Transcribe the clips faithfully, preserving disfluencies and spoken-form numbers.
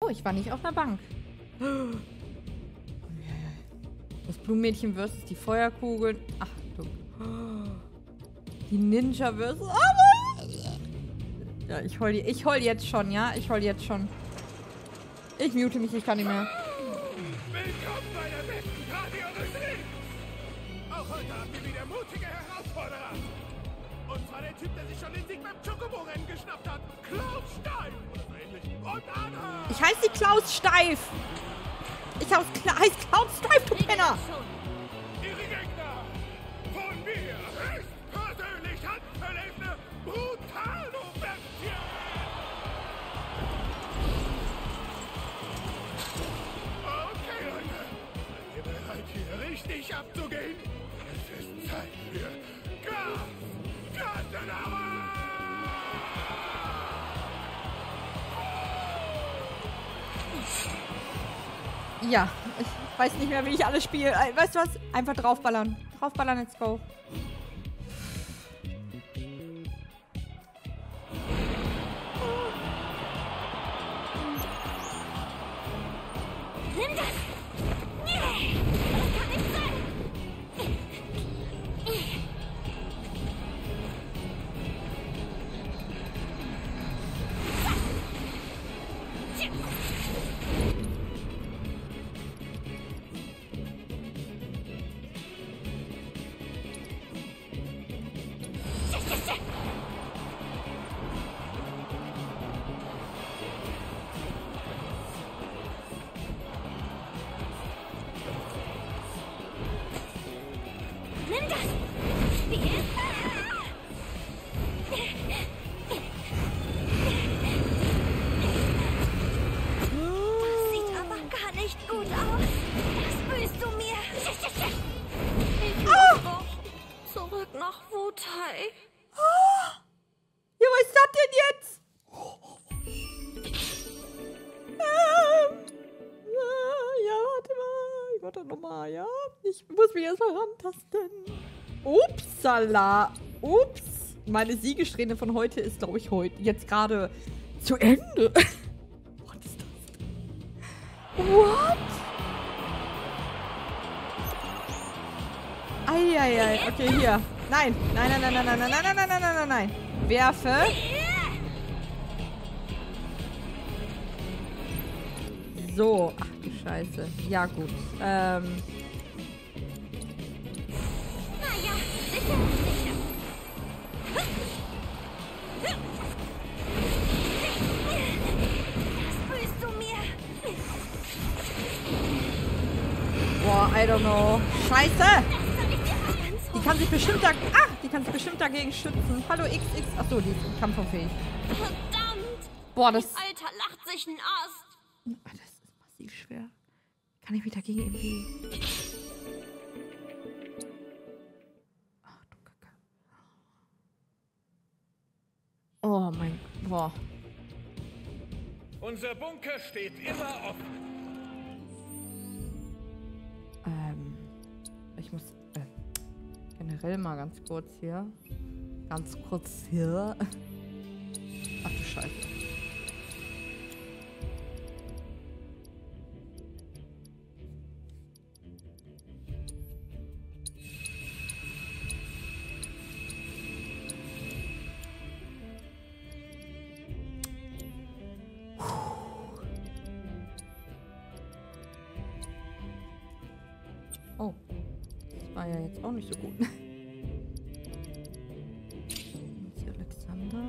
Oh, ich war nicht auf einer Bank. Das Blumenmädchen versus die Feuerkugeln. Achtung. Die Ninja versus... Oh, ja, ich heul, ich heul jetzt schon, ja? Ich heul jetzt schon. Ich mute mich, ich kann nicht mehr. Willkommen bei der besten Radioindustrie! Auch heute haben wir wieder mutige Herausforderer. Und zwar der Typ, der sich schon den Sieg beim Chocobo-Rennen geschnappt hat. Klaus Steif! Oder so ähnlich. Und Anna! Ich heiße die Klaus Steif! Ich heiße Kla heiß Klaus Steif, du Penner! Ihre Gegner! Von mir höchstpersönlich handverlesene Brutalo-Bestie! Okay, Leute. Seid ihr bereit, hier richtig abzugehen? Es ist Zeit für Gas! Gassenauer! Ja, ich weiß nicht mehr, wie ich alles spiele. Weißt du was? Einfach draufballern. Draufballern, let's go. Nimm das! Nee! Das kann nicht sein! Nimm das! Spiel! Das sieht aber gar nicht gut aus. Was willst du mir? Ich muss doch zurück nach Wutai. Ja, was ist das denn jetzt? Ähm, äh, ja, warte mal. Ich warte nochmal, ja? Ich muss mich erstmal rantasten. Upsala. Ups. Meine Siegessträhne von heute ist, glaube ich, heute jetzt gerade zu Ende. Was ist das? What? Eieiei. Okay, hier. Nein. Nein, nein, nein, nein, nein, nein, nein, nein, nein, nein, nein, nein. Werfe. So. Ach du Scheiße. Ja, gut. Ähm. Naja, sicher, sicher. Was willst du mir? Boah, I don't know. Scheiße! Das soll ich dir mal ganz Die kann sich bestimmt da... Ah! Die kann sich bestimmt dagegen schützen. Hallo, X X. Achso, die ist kampfunfähig. Verdammt! Boah, das... Alter, lacht sich ein Ast. Ah, das ist massiv schwer. Kann ich mich dagegen irgendwie... Ach du Kacke. Oh mein... Boah. Unser Bunker steht immer offen. Ähm... Ich muss... Äh, generell mal ganz kurz hier. Ganz kurz hier. Ach du Scheiße. Oh, das war ja jetzt auch nicht so gut. Jetzt hier Alexander.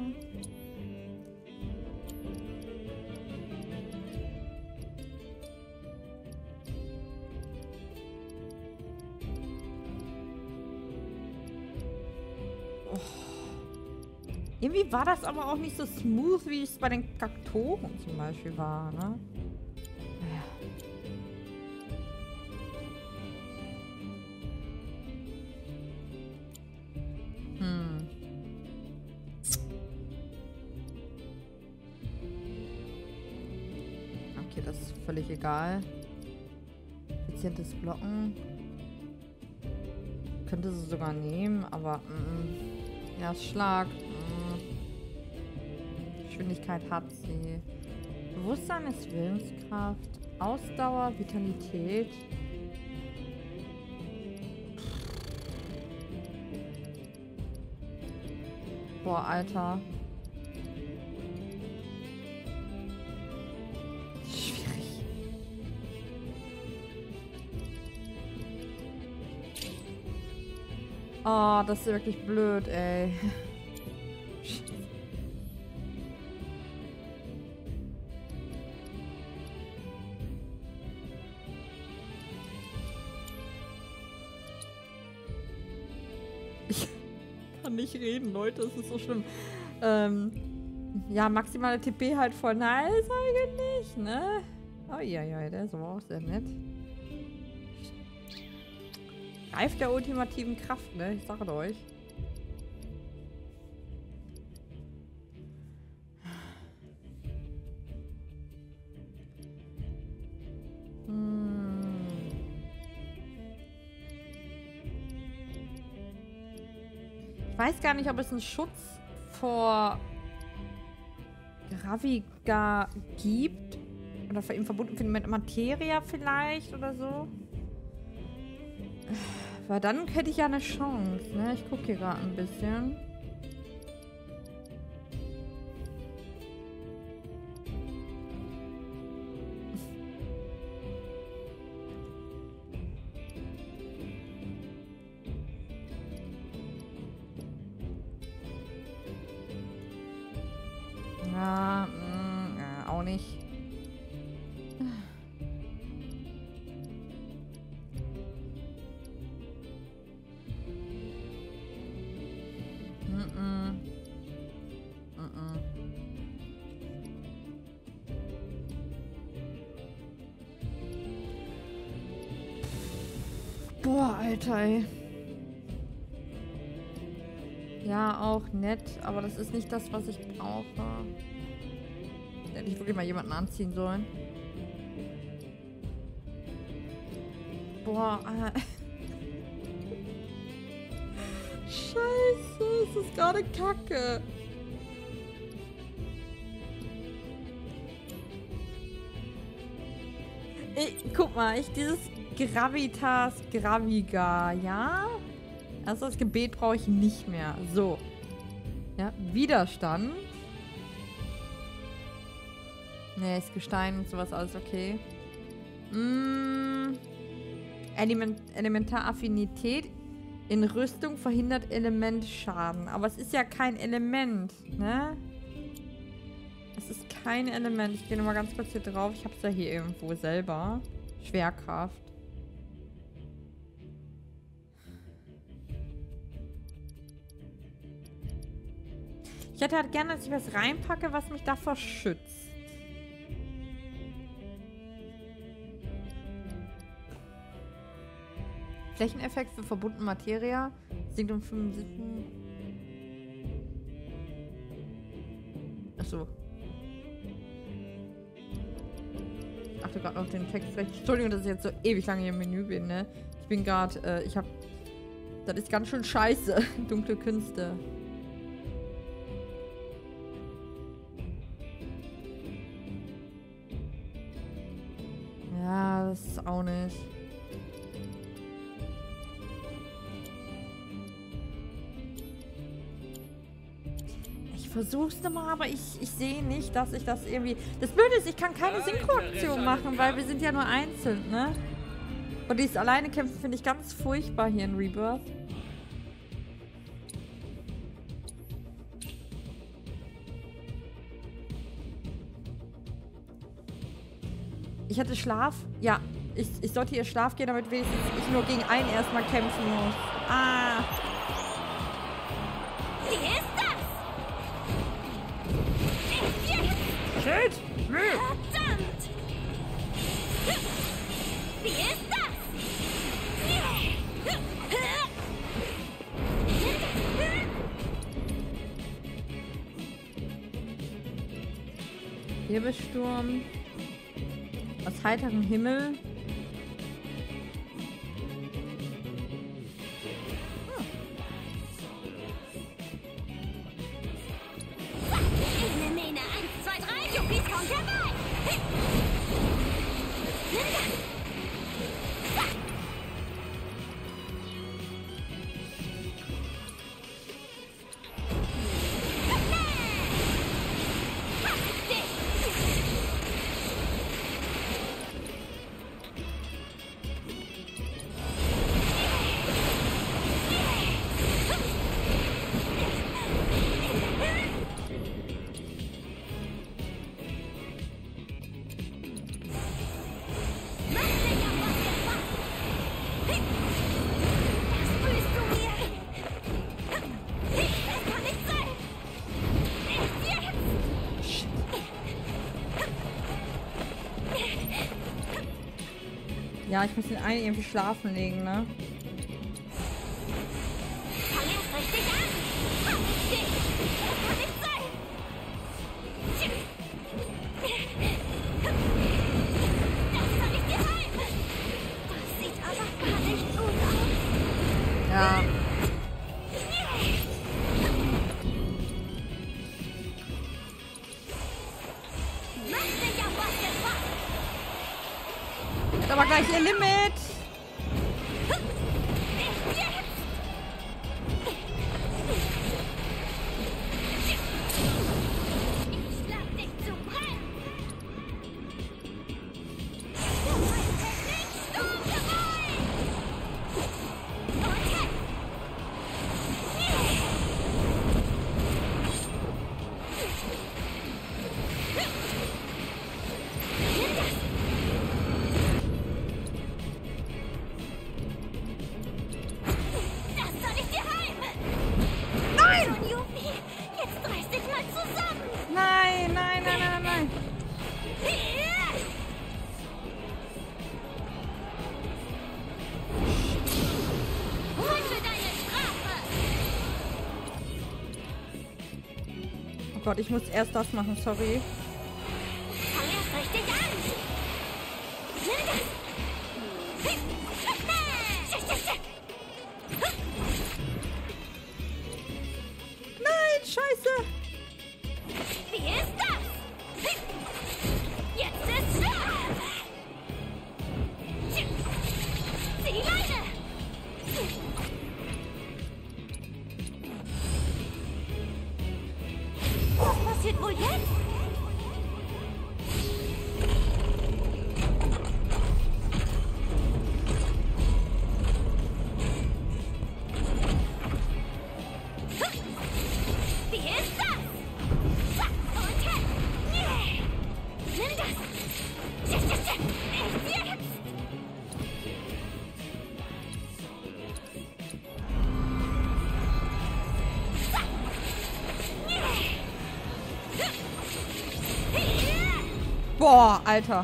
Oh. Irgendwie war das aber auch nicht so smooth, wie es bei den Kaktoren zum Beispiel war, ne? Naja. Hm. Okay, das ist völlig egal. Effizientes Blocken. Könnte sie sogar nehmen, aber mm, ja, Schlag. Mm. Geschwindigkeit hat sie. Bewusstsein ist Willenskraft. Ausdauer, Vitalität. Boah, Alter. Schwierig. Oh, das ist wirklich blöd, ey. Nicht reden, Leute, das ist so schlimm. Ähm, ja, maximale T P halt voll nice eigentlich, ne? Oh ja, ja, der ist aber auch sehr nett. Reif der ultimativen Kraft, ne? Ich sage euch. Ich weiß gar nicht, ob es einen Schutz vor Graviga gibt. Oder für ihn verbunden mit Materia vielleicht oder so. Weil dann hätte ich ja eine Chance, ne? Ich gucke hier gerade ein bisschen. Ja, mh, ja, auch nicht. Mm-mm. Mm-mm. Boah, Alter, ey. Ja, auch nett, aber das ist nicht das, was ich brauche. Hätte ich wirklich mal jemanden anziehen sollen. Boah, äh. Scheiße, es ist gerade Kacke. Ich, guck mal, ich dieses Gravitas Graviga, ja? Also das Gebet brauche ich nicht mehr. So. Ja, Widerstand. Ne, ist Gestein und sowas alles okay. Mm, Element, Elementaraffinität. In Rüstung verhindert Elementschaden. Aber es ist ja kein Element, ne? Es ist kein Element. Ich gehe nochmal ganz kurz hier drauf. Ich habe es ja hier irgendwo selber. Schwerkraft. Ich hätte halt gerne, dass ich was reinpacke, was mich davor schützt. Flächeneffekt für verbundene Materia. Sinkt um fünfundsiebzig. Achso. Ich achte gerade auf den Text recht. Entschuldigung, dass ich jetzt so ewig lange hier im Menü bin, ne? Ich bin gerade, äh, ich hab... Das ist ganz schön scheiße. Dunkle Künste. Ja, das ist auch nicht. Ich versuch's nochmal, aber ich, ich sehe nicht, dass ich das irgendwie... Das Blöde ist, ich kann keine Synchroaktion machen, weil wir sind ja nur einzeln, ne? Und dieses alleine kämpfen finde ich ganz furchtbar hier in Rebirth. Ich hatte Schlaf. Ja, ich, ich sollte hier Schlaf gehen, damit wenigstens ich nur gegen einen erstmal kämpfen muss. Ah. Wie ist das? Shit! Verdammt! Wie ist das? Wirbelsturm. Aus heiterem Himmel. Nene, eins, zwei, drei, Juppies kommt herbei! Ja, ich muss den einen irgendwie schlafen legen, ne? Fang erst richtig an! Hab ich dich! Das kann nicht sein! Das soll ich dir heim! Das sieht aber gar nicht gut aus! Ja. Mach dich auf was gefasst! Hat aber gleich ihr Limit. Nicht jetzt! Ich schlag dich zu brennen! Du hast den Sturm gewollt! Und jetzt! Nimm das! Das soll ich dir heim! Nein! Schon, Yuffie! Jetzt reiß dich mal zusammen! Nein, nein, nein, nein, nein. Hol für deine Strafe! Oh Gott, ich muss erst das machen, sorry. Fang erst richtig an! Nimm das! Nein, scheiße. Wie ist das? Jetzt ist Schluss! Zieh die Leine! Was passiert wohl jetzt? Wie ist das? Zack, und hin! Nee. Nimm das! Tsch, tsch, tsch. Echt jetzt! Zack! Nee. Hier. Boah, Alter.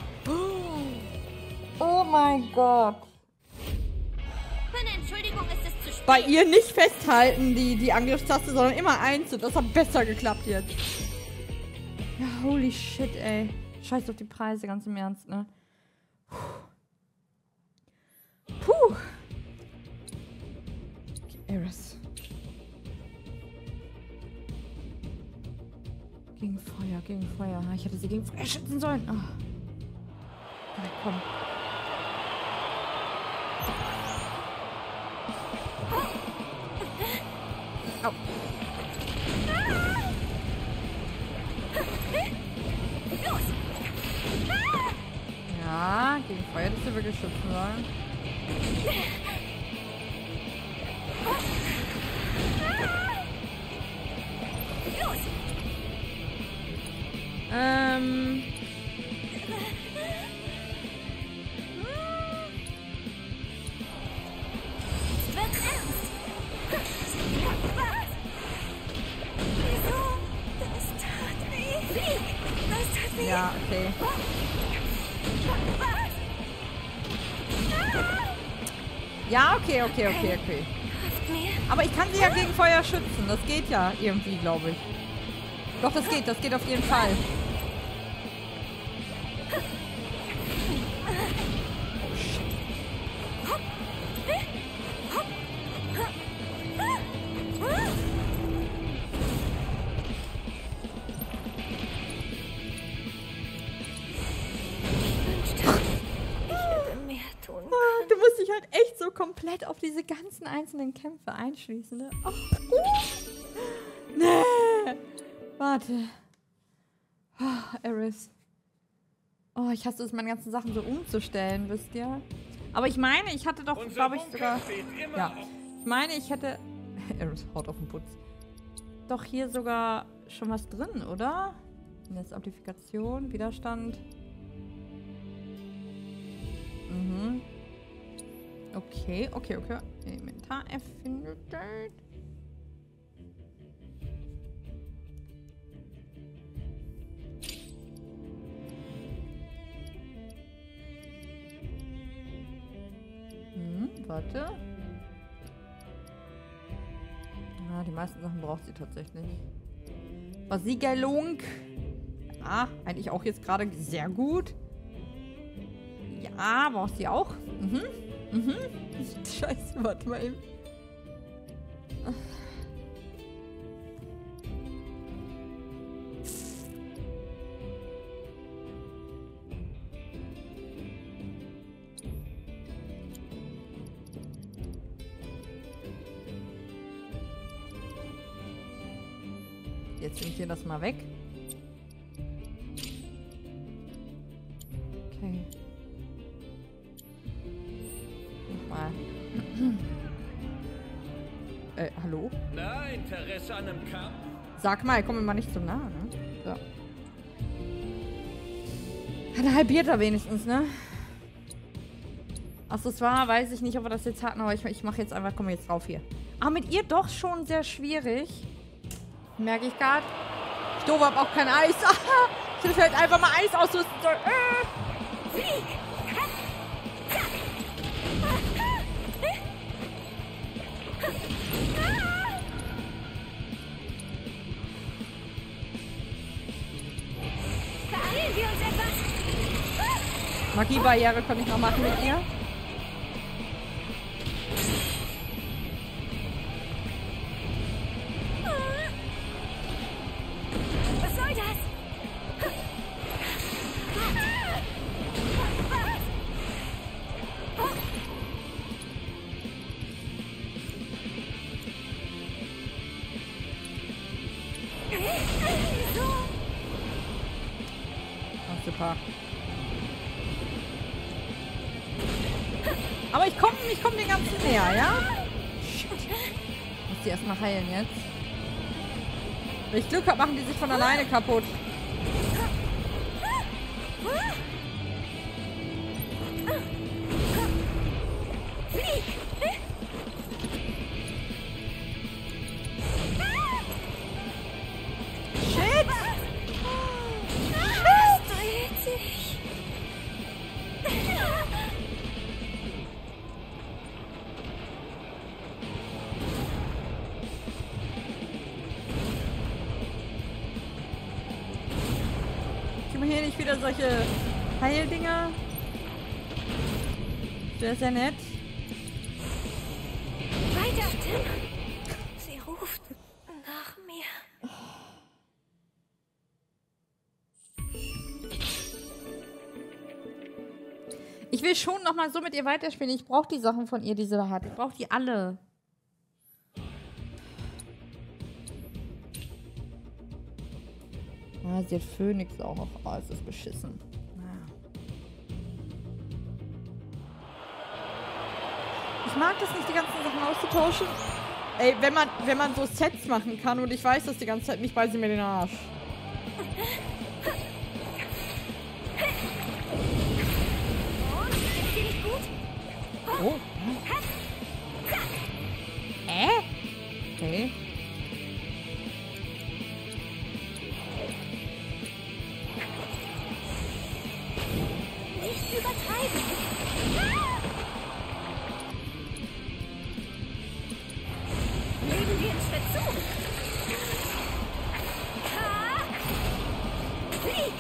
Oh mein Gott. Meine Entschuldigung, ist es zu spät? Bei ihr nicht festhalten, die, die Angriffstaste, sondern immer eins. Und das hat besser geklappt jetzt. Ja, holy shit, ey. Scheiß auf die Preise, ganz im Ernst, ne? Puh. Puh. Okay, Ares. Gegen Feuer, gegen Feuer. Ich hätte sie gegen Feuer schützen sollen. Oh. Ja, komm. Au. Los! Ja, gegen Feuer hättest du wirklich schützen sollen. Los! Ähm. Es wird ernst! Was? Wieso? Das tat weh! Flieg! Das tat weh! Ja, okay. Was? Ja, okay, okay, okay, okay. Kraft mir! Aber ich kann sie ja gegen Feuer schützen. Das geht ja irgendwie, glaube ich. Doch, das geht. Das geht auf jeden Fall. Oh, shit. Du musst dich halt echt so komplett auf diese ganzen einzelnen Kämpfe einschließen, ne? Oh. Uh. Nee. Warte. Oh, Ares. Oh, ich hasse es, meine ganzen Sachen so umzustellen, wisst ihr? Aber ich meine, ich hatte doch, glaube ich, sogar... Ja. Ich meine, ich hätte... Ares haut auf den Putz. Doch hier sogar schon was drin, oder? Jetzt Amplifikation, Widerstand... Mhm. Okay, okay, okay. Inventar erfindet. Warte. Ja, die meisten Sachen braucht sie tatsächlich. Versiegelung. Ja, eigentlich auch jetzt gerade sehr gut. Ja, braucht sie auch. Mhm. Mhm. Scheiße, warte mal eben. Jetzt nehme ich hier das mal weg. Okay. Nochmal. äh, hallo? Na, Interesse an einem Kampf? Sag mal, komm mir mal nicht zu nah, ne? So. Hat er halbiert er wenigstens, ne? Accessoire, weiß ich nicht, ob wir das jetzt hatten, aber ich, ich mache jetzt einfach, komme jetzt drauf hier. Aber mit ihr doch schon sehr schwierig. Merke ich gerade. Ich doof, hab auch kein Eis. Ich hätte halt einfach mal Eis ausrüsten sollen. Äh. Beeilen wir uns etwas. Magiebarriere kann ich noch machen mit ihr. Was soll das? Oh, super. Aber ich komme ich komm den ganzen näher, ja? Shit. Muss die erstmal heilen jetzt. Wenn ich Glück habe, machen die sich von alleine kaputt. Shit! Es dreht sich. Gib mir hier nicht wieder solche Heildinger. Der ist ja nett. Weiter, Tim. Sie ruft nach mir. Ich will schon noch mal so mit ihr weiterspielen. Ich brauche die Sachen von ihr, die sie da hat. Ich brauche die alle. Ah, sie hat Phönix auch noch. Oh, es ist beschissen. Ah. Ich mag das nicht, die ganzen Sachen auszutauschen. Ey, wenn man, wenn man so Sets machen kann und ich weiß das die ganze Zeit nicht, beißt sie mir den Arsch. Ist dir nicht gut? Oh. Äh? Okay. Nicht übertreiben. Legen wir einen Schritt zu. Ha! Flieg!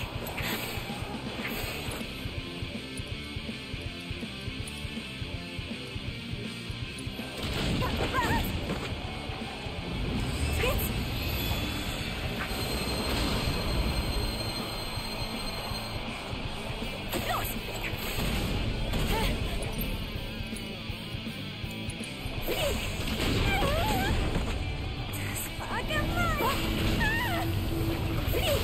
Was? Skitz! Los! Flieg! Das war gemein! Flieg!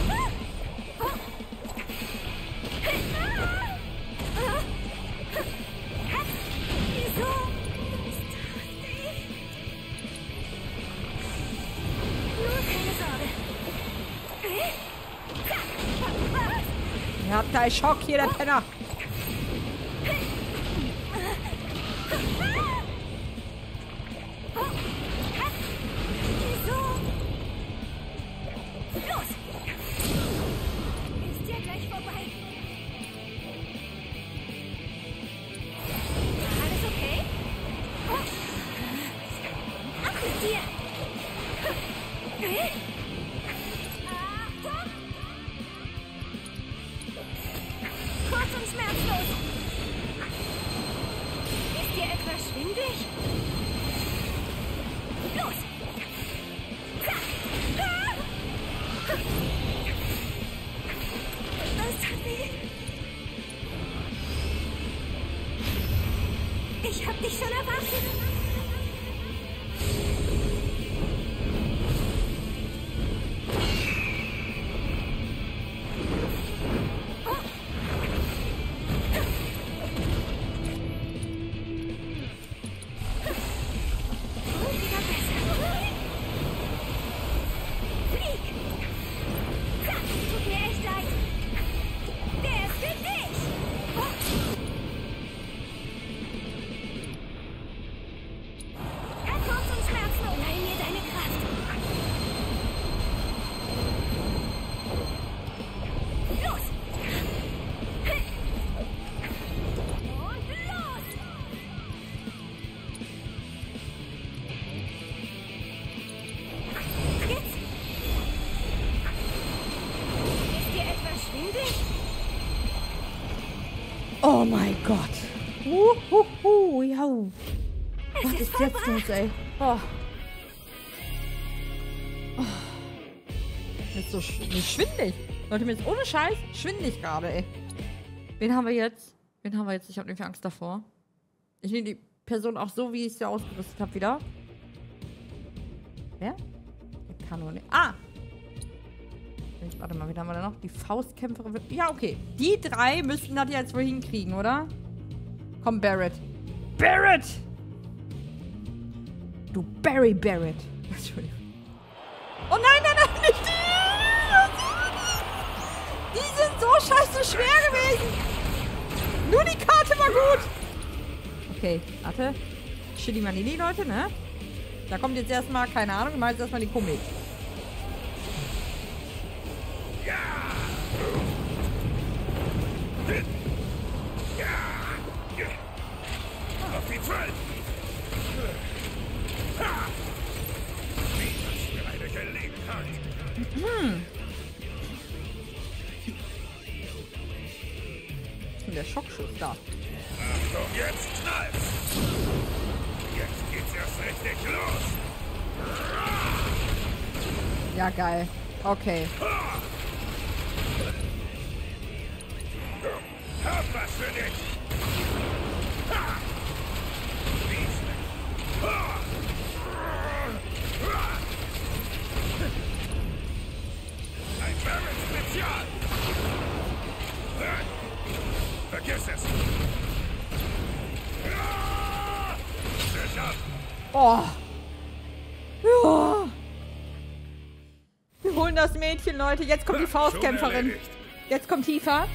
Wieso? Das dachte ich. Nur keine Sorge. Was? Ihr habt da Schock hier, der Penner. Wieso? Los! Ist ja gleich vorbei. Alles okay? los! Ist dir etwas schwindelig? Los! Das tut weh. Ich hab dich schon erwartet. Oh mein Gott. Uhuhu, ja. Was ist jetzt los, ey? Oh. Oh. Mir ist so sch mir ist schwindelig. Leute, mir ist ohne Scheiß schwindelig gerade, ey. Wen haben wir jetzt? Wen haben wir jetzt? Ich habe nämlich Angst davor. Ich nehme die Person auch so, wie ich sie ausgerüstet habe, wieder. Wer? Die Kanone. Ah! Warte mal, wie haben wir da noch? Die Faustkämpferin wird... Ja, okay. Die drei müssten das jetzt wohl hinkriegen, oder? Komm, Barret. Barret! Du Barry Barret. Entschuldigung. Oh nein, nein, nein, nicht die! Die sind so scheiße schwer gewesen. Nur die Karte war gut. Okay, warte. Chili Manili, Leute, ne? Da kommt jetzt erstmal, keine Ahnung, ich mache jetzt erstmal die Komik. Auf die Fall! Ha! Wie ist mir eine Gelegenheit? Hm. Und der Schockschuss da. Achtung, jetzt knallt's! Jetzt geht's erst richtig los! Ja, geil. Okay. Hab was für dich! Ha! Ein Barret-Spezial! Vergiss es! Oh. Ja. Wir holen das Mädchen, Leute. Jetzt kommt die Faustkämpferin. Jetzt kommt Tifa.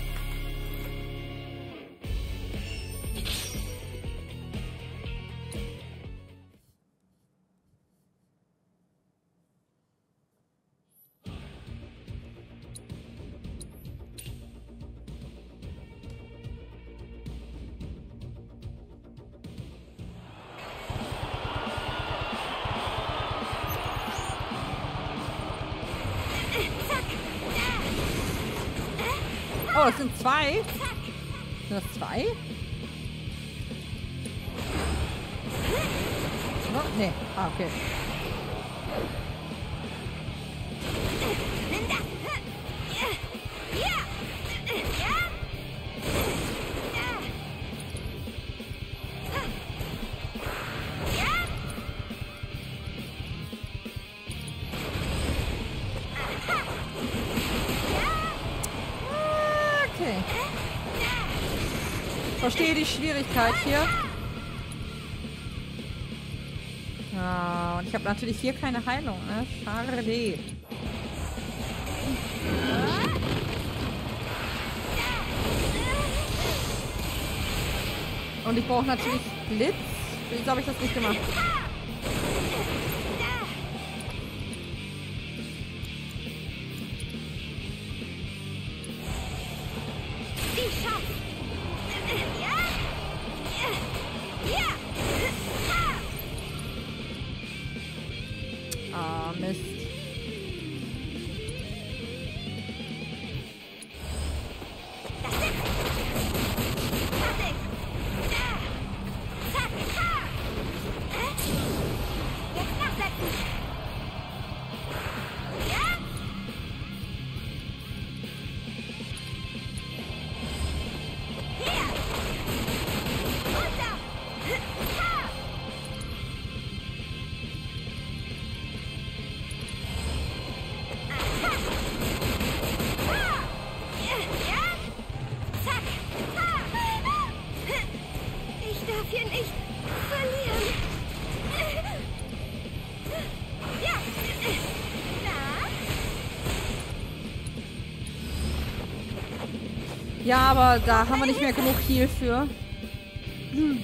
Oh, das sind zwei. Sind das zwei? No? Nee. Ah, okay. Verstehe die Schwierigkeit hier. Ja, und ich habe natürlich hier keine Heilung, ne? Schade. Und ich brauche natürlich Blitz. Wieso habe ich das nicht gemacht? Ah, Mist. Ja, aber da haben wir nicht mehr genug Heal für. Hm.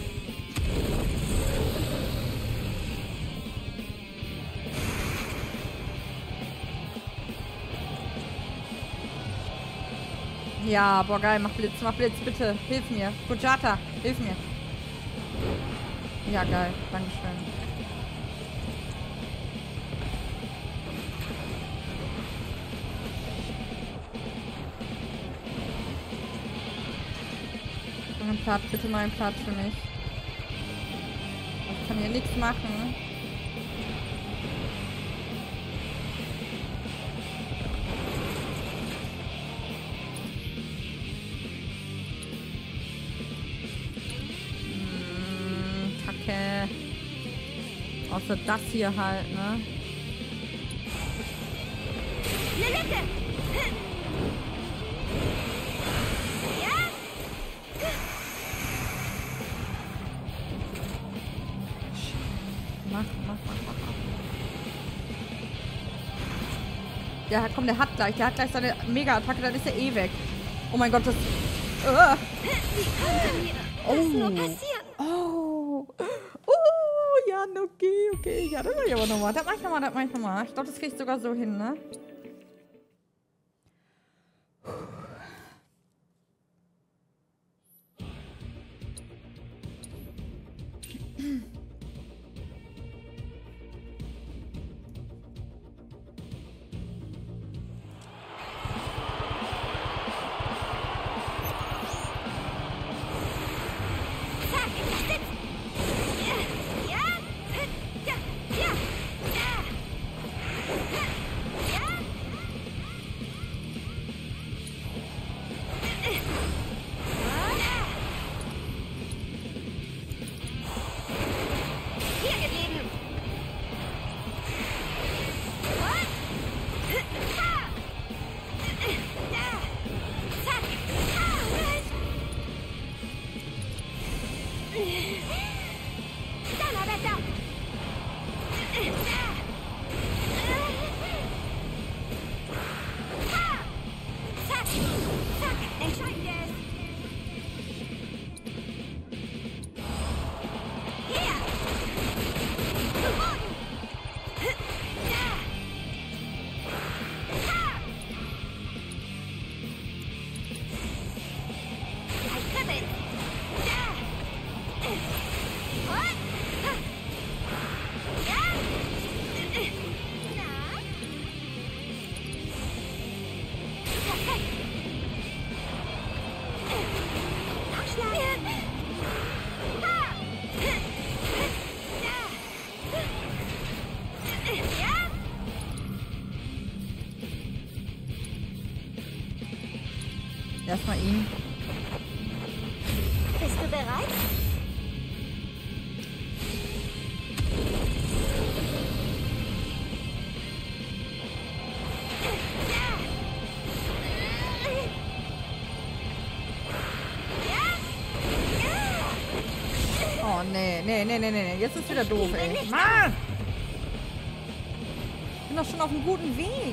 Ja, boah, geil. Mach Blitz, mach Blitz, bitte. Hilf mir. Fujata, hilf mir. Ja, geil. Dankeschön. Neuen Platz, bitte neuen Platz für mich. Ich kann hier nichts machen. Außer das hier halt, ne? Lilith! Ja? Mach, mach, mach, mach. Ja, komm, der hat gleich. Der hat gleich seine Mega-Attacke, dann ist er eh weg. Oh mein Gott, das... Uh. Wie konnte mir das nur passieren? Oh. Oh, ja, okay, okay. Ja, das mach ich aber nochmal. Das mach ich nochmal, das mach ich nochmal. Ich glaube, das krieg ich sogar so hin, ne? Erstmal ihn. Bist du bereit? Oh, nee, nee, nee, nee, nee. Jetzt ist wieder doof, ey. Mann! Ich bin doch schon auf einem guten Weg.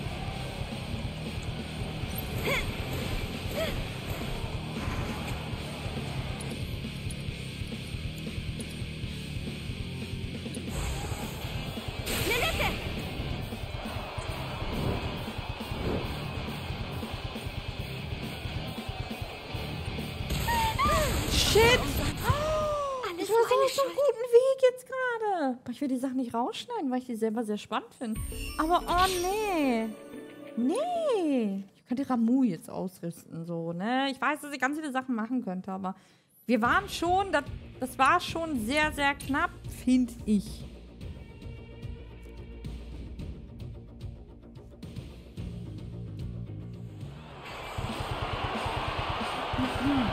Shit! Ich war so auf so einem guten Weg jetzt gerade. Aber ich will die Sachen nicht rausschneiden, weil ich die selber sehr spannend finde. Aber oh nee. Nee. Ich könnte Ramu jetzt ausrüsten, so, ne? Ich weiß, dass ich ganz viele Sachen machen könnte, aber wir waren schon, das, das war schon sehr, sehr knapp, finde ich. Mhm.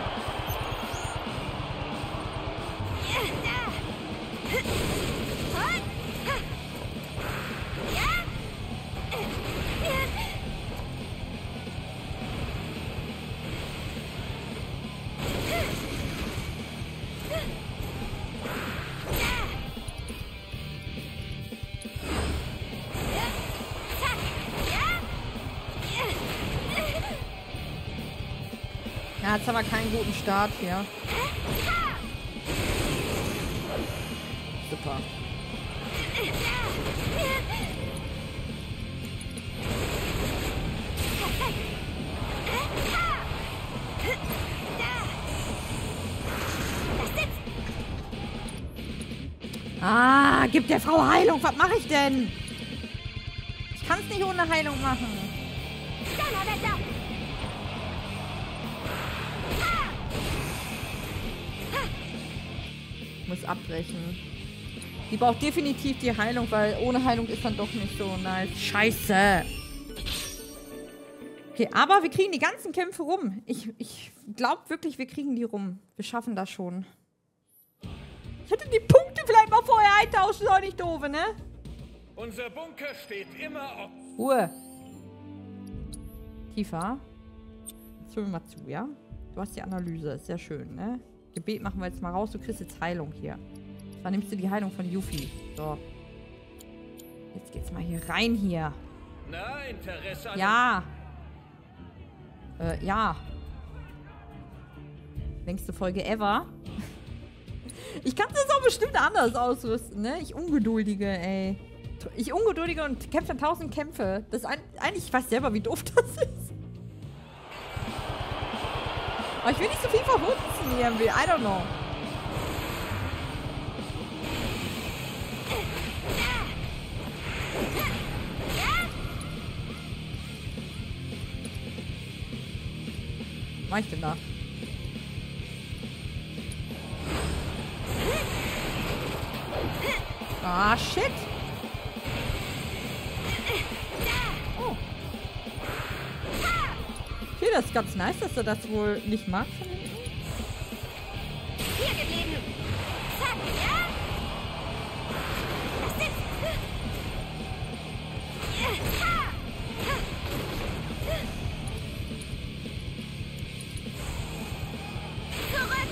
Ah, jetzt haben wir keinen guten Start hier. Super. Ah, gib der Frau Heilung. Was mache ich denn? Ich kann es nicht ohne Heilung machen. Muss abbrechen. Die braucht definitiv die Heilung, weil ohne Heilung ist dann doch nicht so nice. Scheiße. Okay, aber wir kriegen die ganzen Kämpfe rum. Ich, ich glaube wirklich, wir kriegen die rum. Wir schaffen das schon. Ich hätte die Punkte vielleicht mal vorher eintauschen sollen, nicht doofe, ne? Unser Bunker steht immer auf. Ruhe. Tiefer. Jetzt hören wir mal zu, ja? Du hast die Analyse, ist sehr schön, ne? Gebet machen wir jetzt mal raus. Du kriegst jetzt Heilung hier. Zwar nimmst du die Heilung von Yuffie. So. Jetzt geht's mal hier rein hier. Nein, Teresa. Ja. Äh, ja. Längste Folge ever. Ich kann das auch bestimmt anders ausrüsten, ne? Ich Ungeduldige, ey. Ich Ungeduldige und kämpfe dann tausend Kämpfe. Das ist ein, eigentlich, ich weiß selber, wie doof das ist. Aber ich will nicht so viel verhunzen irgendwie. I don't know. Was mach ich denn da? Ah, shit. Oh. Okay, das ist ganz nice, dass er das wohl nicht mag von hinten. Hier geblieben. Zack, ja? Das sitzt. Zurück.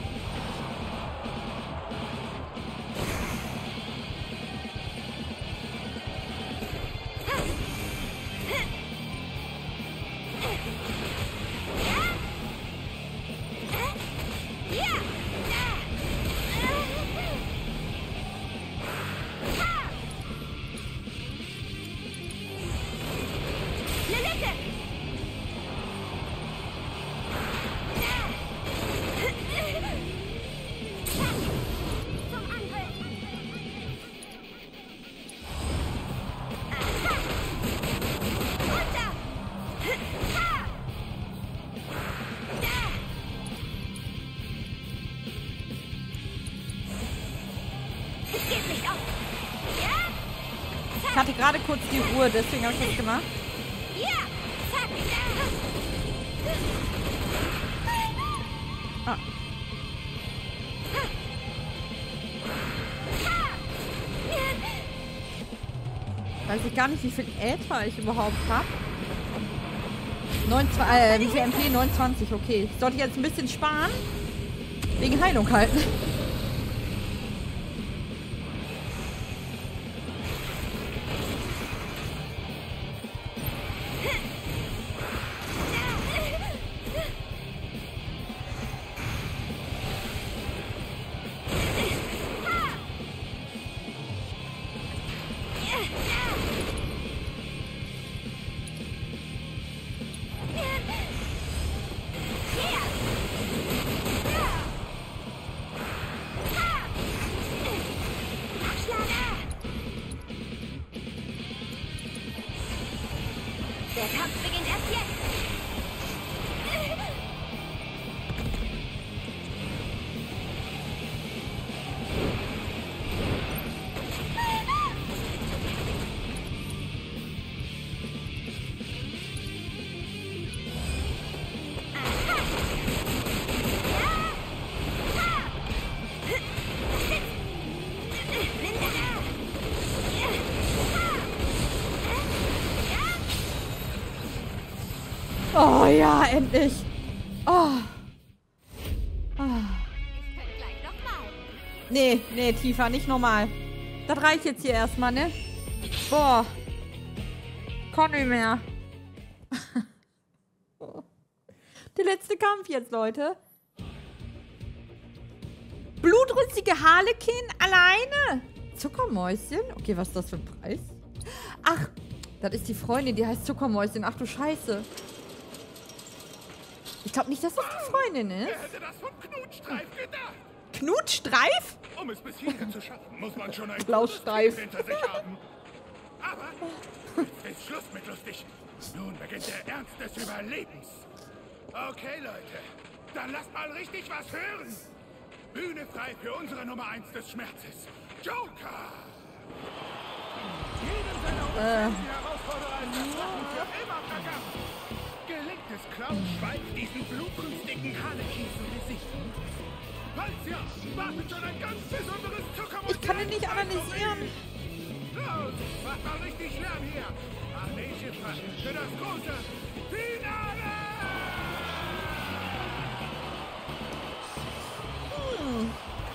Ich hatte gerade kurz die Ruhe, deswegen habe ich das gemacht. Ah. Weiß ich gar nicht, wie viel Äther ich überhaupt habe. Äh, wie viel M P? neunundzwanzig, okay. Ich sollte jetzt ein bisschen sparen. Wegen Heilung halten. Der Kampf beginnt erst jetzt. Oh ja, endlich. Oh. Oh. Nee, nee, tiefer, nicht normal. Das reicht jetzt hier erstmal, ne? Boah. Kann nicht mehr. Der letzte Kampf jetzt, Leute. Blutrünstige Harlekin alleine. Zuckermäuschen? Okay, was ist das für ein Preis? Ach, das ist die Freundin, die heißt Zuckermäuschen. Ach du Scheiße. Ich glaube nicht, dass das die Freundin ist. Wer hätte das von Knutstreif gedacht? Knutstreif? Um es bis hierhin zu schaffen, muss man schon ein Blausteif. gutes Team hinter sich haben. Aber jetzt ist Schluss mit lustig. Nun beginnt der Ernst des Überlebens. Okay, Leute, dann lasst mal richtig was hören. Bühne frei für unsere Nummer eins des Schmerzes, Joker. Jedem seiner unzähligen Herausforderer ist das Lachen für immer vergangen. Gelingt es Klaus Schweig, diesen blutrünstigen Harlekin zu besiegen? Falls ja, wartet schon ein ganz besonderes Zuckermäuschen. Ich kann ihn nicht analysieren. Los, macht mal richtig Lärm hier. Armeeschiffer für das große Finale! Hm.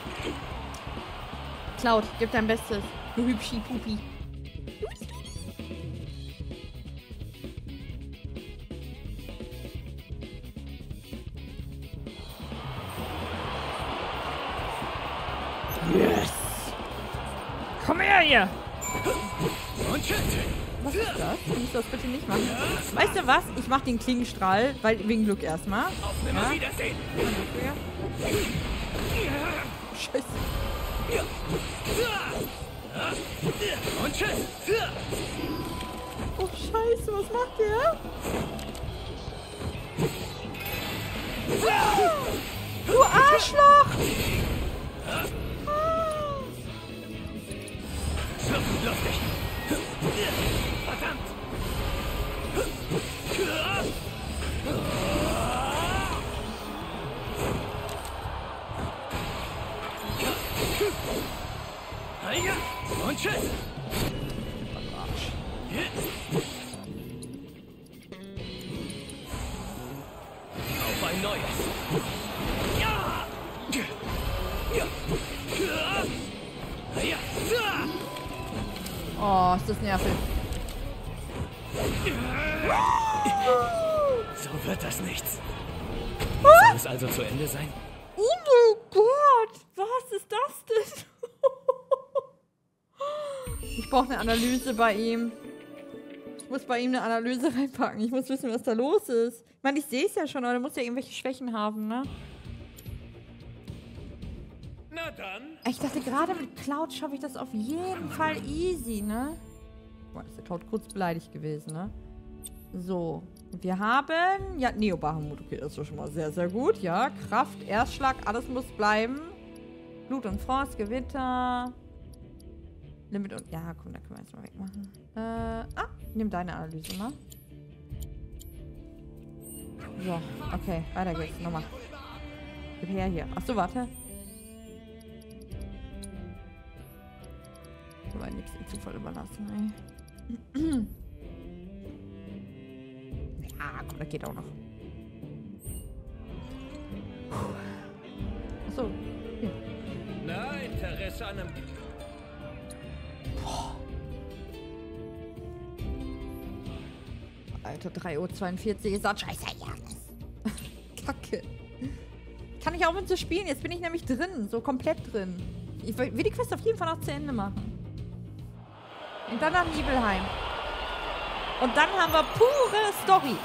Cloud, gib dein Bestes. Du hübschi Pupi. Yes! Komm her hier! Und tschüss! Was ist das? Kann ich das bitte nicht machen? Weißt du was? Ich mach den Klingenstrahl, weil wegen Glück erstmal. Auf Nimmerwiedersehen! Scheiße. Und tschüss! Oh Scheiße, was macht der? Du Arschloch! Lustig! Verdammt! Und tschüss! Auf ein neues! Ja! Ja! Ja! Oh, ist das nervig. So wird das nichts. Ah! Soll es also zu Ende sein? Oh mein Gott! Was ist das denn? Ich brauche eine Analyse bei ihm. Ich muss bei ihm eine Analyse reinpacken. Ich muss wissen, was da los ist. Ich meine, ich sehe es ja schon, aber der muss ja irgendwelche Schwächen haben, ne? Na dann. Ich dachte, gerade mit Cloud schaffe ich das auf jeden Fall easy, ne? Boah, ist der Cloud kurz beleidigt gewesen, ne? So. Wir haben... Ja, Neo-Bahamut. Okay, das ist doch schon mal sehr, sehr gut. Ja, Kraft, Erstschlag, alles muss bleiben. Blut und Frost, Gewitter... Limit und... Ja, komm, da können wir jetzt mal wegmachen. Äh, ah, nimm deine Analyse mal. So, okay, weiter geht's. Nochmal. Gib her hier. Achso, warte. Ich will nichts dem Zufall überlassen, ey. Ja, komm, das geht auch noch. Achso, hier. Na, Interesse an einem... Alter, drei Uhr zweiundvierzig ist das scheiße, Janis. Kacke. Kann ich aufhören zu spielen? Jetzt bin ich nämlich drin. So komplett drin. Ich will die Quest auf jeden Fall noch zu Ende machen. Und dann nach Nibelheim. Und dann haben wir pure Story.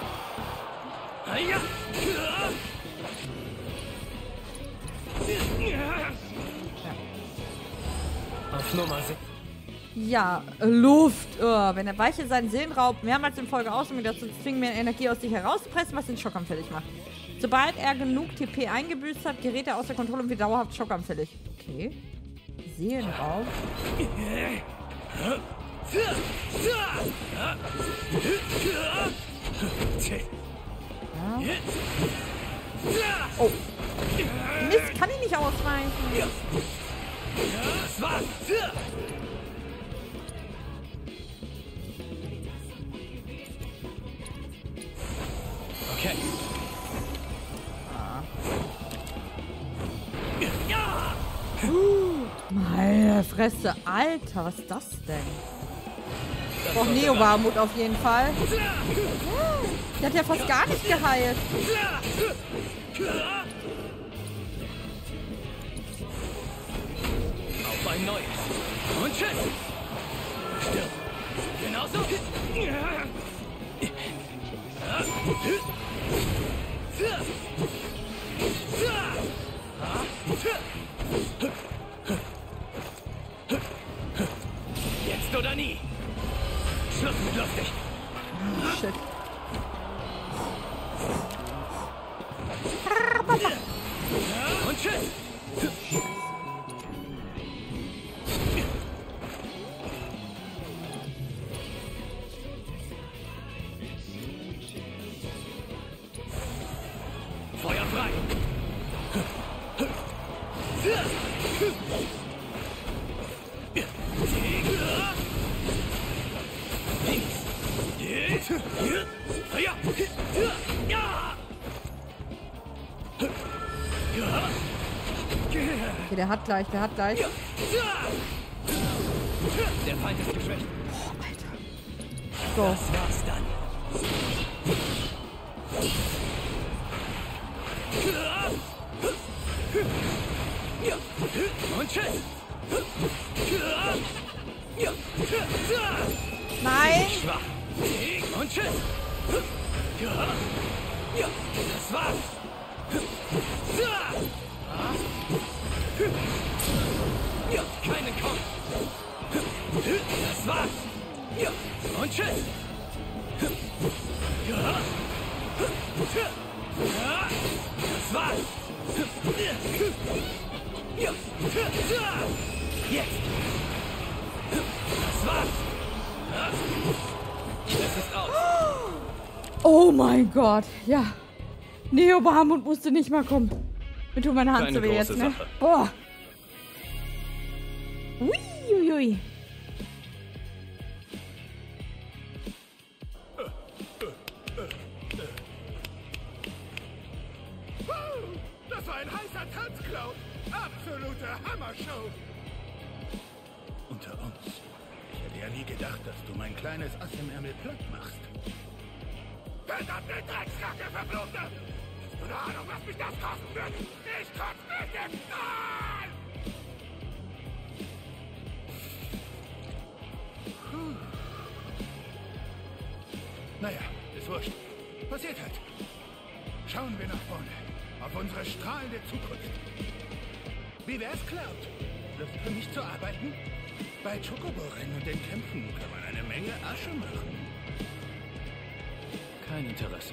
Auf Nummer sechs. Ja, Luft. Oh, wenn der Weiche seinen Seelenraub mehrmals in Folge ausnimmt, dazu zwingen, mehr Energie aus sich herauszupressen, was den schockanfällig macht. Sobald er genug T P eingebüßt hat, gerät er außer Kontrolle und wird dauerhaft schockanfällig. Okay. Seelenraub. Ja. Oh. Mist, kann ich nicht ausweichen. Das war's. Okay. Ah. Uh, meine Fresse. Alter, was ist das denn? Ich brauche Neo-Bahamut auf jeden Fall. Der hat ja fast gar nicht geheilt. Auf ein neues. Und tschüss. Stirb. Genauso. Jetzt oder nie. Schluss mit lustig. Shit. Und tschüss. Feuer frei. Okay, der hat gleich, der hat gleich. Der Feind ist geschwächt. Oh, Alter. So. Das war's dann. Und tschüss. Nein! Schwach. Und tschüss. Das war's. Keinen Kopf. Das war's. Und tschüss. Das war's. Jetzt. Das war's. Das ist aus. Oh mein Gott, ja. Neo Bahamut musste nicht mal kommen. Mir tut meine Hand Keine so weh jetzt, große ne? Sache. Boah. Ui, ui, ui. Das war ein heißer Tanz, Cloud. Absolute Hammershow. Unter uns. Ich hätte ja nie gedacht, dass du mein kleines Ass im Ärmel platt machst. Verdammte Dreckskacke, Verfluchte! Hast du eine Ahnung, was mich das kosten wird? Ich kotze mit dem Nein! Puh. Naja, ist wurscht. Passiert halt. Schauen wir nach vorne. Auf unsere strahlende Zukunft. Wie wär's, Cloud? Lust für mich zu arbeiten? Bei Chocobo-Rennen und den Kämpfen kann man eine Menge Asche machen. Kein Interesse.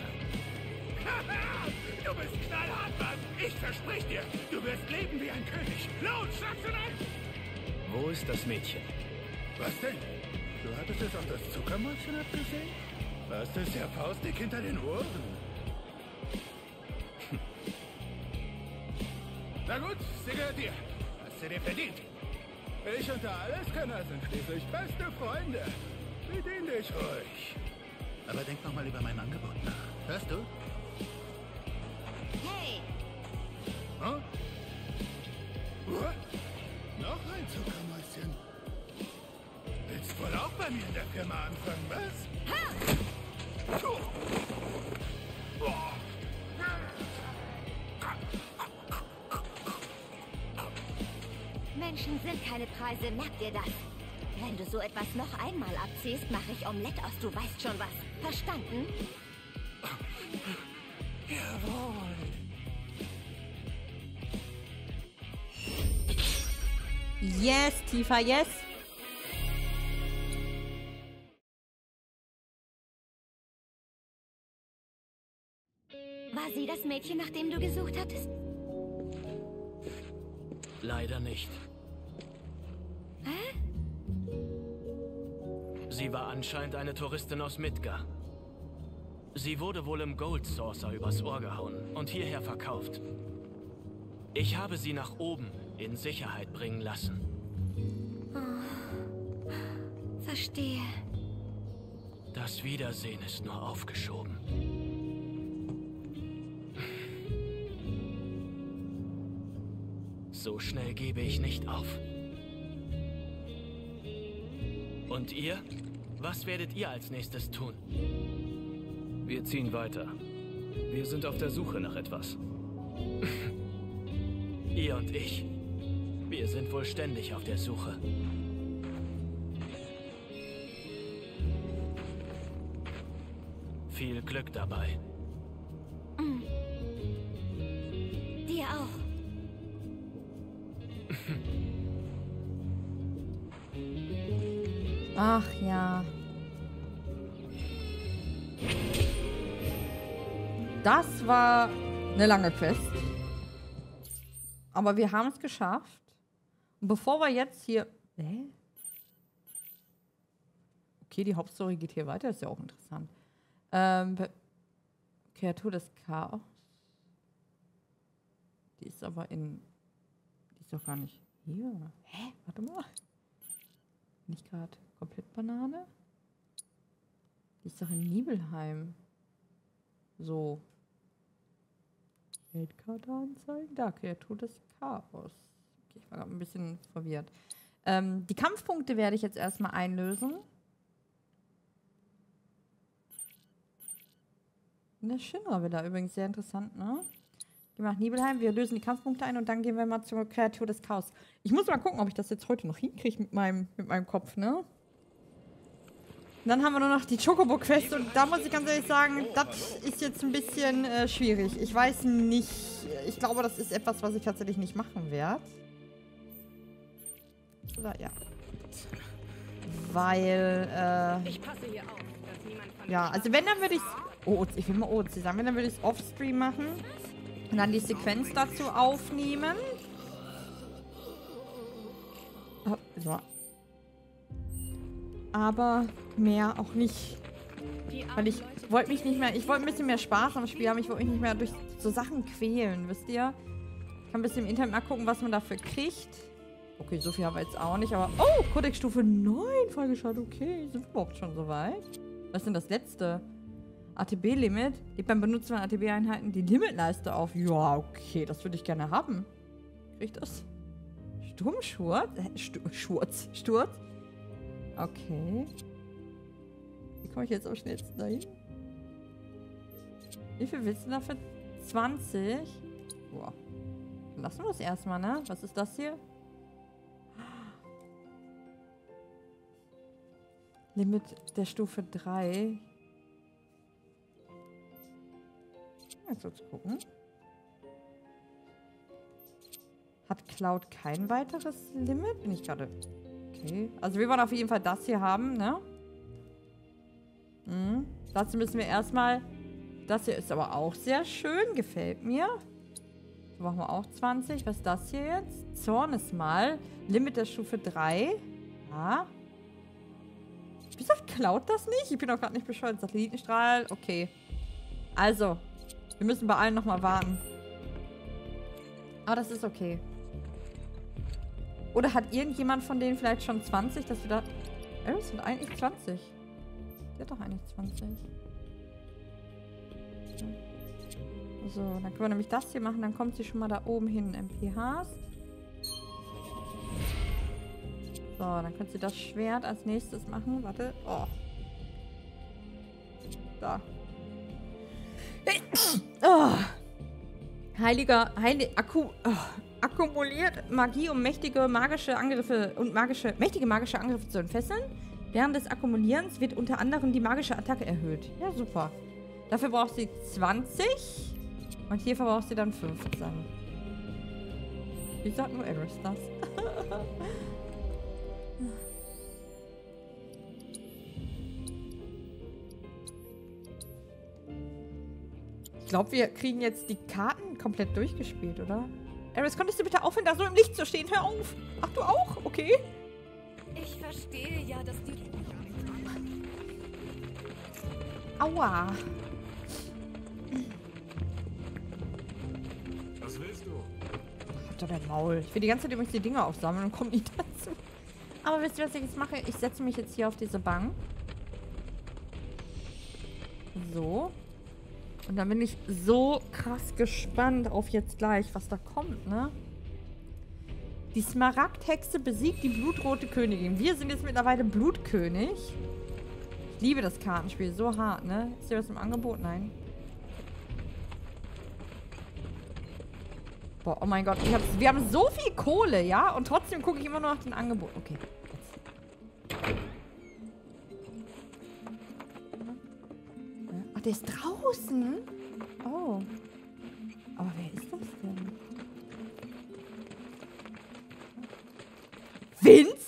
Du bist knallhart, Mann. Ich versprich dir, du wirst leben wie ein König. Los, sag's du ein! Wo ist das Mädchen? Was denn? Du hattest es auf das Zuckermäuschen abgesehen? Warst du sehr faustdick hinter den Ohren? Na gut, sie gehört dir. Hast du dir verdient. Ich und der Alleskönner sind schließlich beste Freunde. Bedien dich ruhig. Aber denk noch mal über mein Angebot nach. Hörst du? Hey, Hm? What? Noch ein Zuckermäuschen. Willst wohl auch bei mir in der Firma anfangen, was? Puh. Boah. Menschen sind keine Preise, merkt ihr das? Wenn du so etwas noch einmal abziehst, mache ich Omelette aus, du weißt schon was. Verstanden? Jawohl. Yes, Tifa, yes. War sie das Mädchen, nach dem du gesucht hattest? Leider nicht. Hä? Sie war anscheinend eine Touristin aus Midgar. Sie wurde wohl im Gold Saucer übers Ohr gehauen und hierher verkauft. Ich habe sie nach oben in Sicherheit bringen lassen. Oh, verstehe. Das Wiedersehen ist nur aufgeschoben. So schnell gebe ich nicht auf. Und ihr? Was werdet ihr als nächstes tun? Wir ziehen weiter. Wir sind auf der Suche nach etwas. Ihr und ich. Wir sind wohl ständig auf der Suche. Viel Glück dabei. Mm. Dir auch. Ach ja. Das war eine lange Quest. Aber wir haben es geschafft. Und bevor wir jetzt hier... Hä? Okay, die Hauptstory geht hier weiter. Ist ja auch interessant. Ähm, Kreatur des Chaos. Die ist aber in... Die ist doch gar nicht hier. Hä? Warte mal. Nicht gerade komplett Banane? Die ist doch in Nibelheim. So. Weltkarte anzeigen? Da, Kreatur des Chaos. Okay, ich war gerade ein bisschen verwirrt. Ähm, die Kampfpunkte werde ich jetzt erstmal einlösen. Eine Shinra-Villa übrigens, sehr interessant, ne? Gehen wir nach Nibelheim, wir lösen die Kampfpunkte ein und dann gehen wir mal zur Kreatur des Chaos. Ich muss mal gucken, ob ich das jetzt heute noch hinkriege mit meinem, mit meinem Kopf, ne? Und dann haben wir nur noch die Chocobo-Quest und da muss ich ganz ehrlich sagen, das ist jetzt ein bisschen äh, schwierig. Ich weiß nicht, ich glaube, das ist etwas, was ich tatsächlich nicht machen werde. Oder, ja. Weil, äh... Ich passe hier auf, dass niemand von ja, also wenn, dann würde ich Oh, ich will mal O C sagen. Wenn, dann würde ich es offstream machen. Und dann die Sequenz dazu aufnehmen. Oh, so. Aber mehr auch nicht. Weil ich wollte mich nicht mehr... Ich wollte ein bisschen mehr Spaß am Spiel haben. Ich wollte mich nicht mehr durch so Sachen quälen, wisst ihr? Ich kann ein bisschen im Internet mal gucken, was man dafür kriegt. Okay, so viel haben wir jetzt auch nicht, aber... Oh, Codex-Stufe neun freigeschaltet. Okay, sind wir überhaupt schon so weit? Was ist denn das letzte? A T B-Limit. Legt beim Benutzen von A T B-Einheiten die Limitleiste auf. Ja, okay, das würde ich gerne haben. Krieg ich das? Sturmschurz? Äh, Stu Schurz. Sturz? Okay. Wie komme ich jetzt am schnellsten dahin? Wie viel willst du dafür? zwanzig? Boah. Dann lassen wir das erstmal, ne? Was ist das hier? Limit der Stufe drei. Jetzt wird's gucken. Hat Cloud kein weiteres Limit? Bin ich gerade... Okay. Also wir wollen auf jeden Fall das hier haben, ne? Mhm. Dazu müssen wir erstmal... Das hier ist aber auch sehr schön. Gefällt mir. So machen wir auch zwanzig. Was ist das hier jetzt? Zornesmal. Limit der Stufe drei. Ja. Wieso klaut das nicht? Ich bin doch gerade nicht bescheuert. Satellitenstrahl. Okay. Also. Wir müssen bei allen nochmal warten. Aber das ist okay. Oder hat irgendjemand von denen vielleicht schon zwanzig, dass wir da... Eris hat eigentlich zwanzig. Die hat doch eigentlich zwanzig. So, dann können wir nämlich das hier machen. Dann kommt sie schon mal da oben hin. M P Hs. So, dann könnt ihr das Schwert als nächstes machen. Warte. Oh. Da. Oh. Heiliger, heilig, Akku, oh. akkumuliert Magie, um mächtige magische Angriffe und magische, mächtige magische Angriffe zu entfesseln. Während des Akkumulierens wird unter anderem die magische Attacke erhöht. Ja, super. Dafür braucht sie zwanzig. Und hierfür braucht sie dann fünfzehn. Wie sagt nur Eris das? Ich glaube, wir kriegen jetzt die Karten komplett durchgespielt, oder? Eris, konntest du bitte aufhören, da so im Licht zu stehen? Hör auf! Ach, du auch? Okay. Ich verstehe ja, dass die... Aua. Was willst du? Habt ihr dein Maul. Ich will die ganze Zeit übrigens die Dinger aufsammeln und komme nicht dazu. Aber wisst ihr, was ich jetzt mache? Ich setze mich jetzt hier auf diese Bank. So. Und dann bin ich so krass gespannt auf jetzt gleich, was da kommt, ne? Die Smaragdhexe besiegt die blutrote Königin. Wir sind jetzt mittlerweile Blutkönig. Ich liebe das Kartenspiel, so hart, ne? Ist dir was im Angebot? Nein. Boah, oh mein Gott. Ich hab, wir haben so viel Kohle, ja? Und trotzdem gucke ich immer nur nach den Angeboten. Okay. Jetzt. Ach, der ist draußen? Oh. Aber wer ist das denn? Vince?